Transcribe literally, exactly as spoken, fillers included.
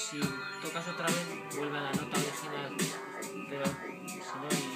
si tocas otra vez vuelve a la nota original, pero si no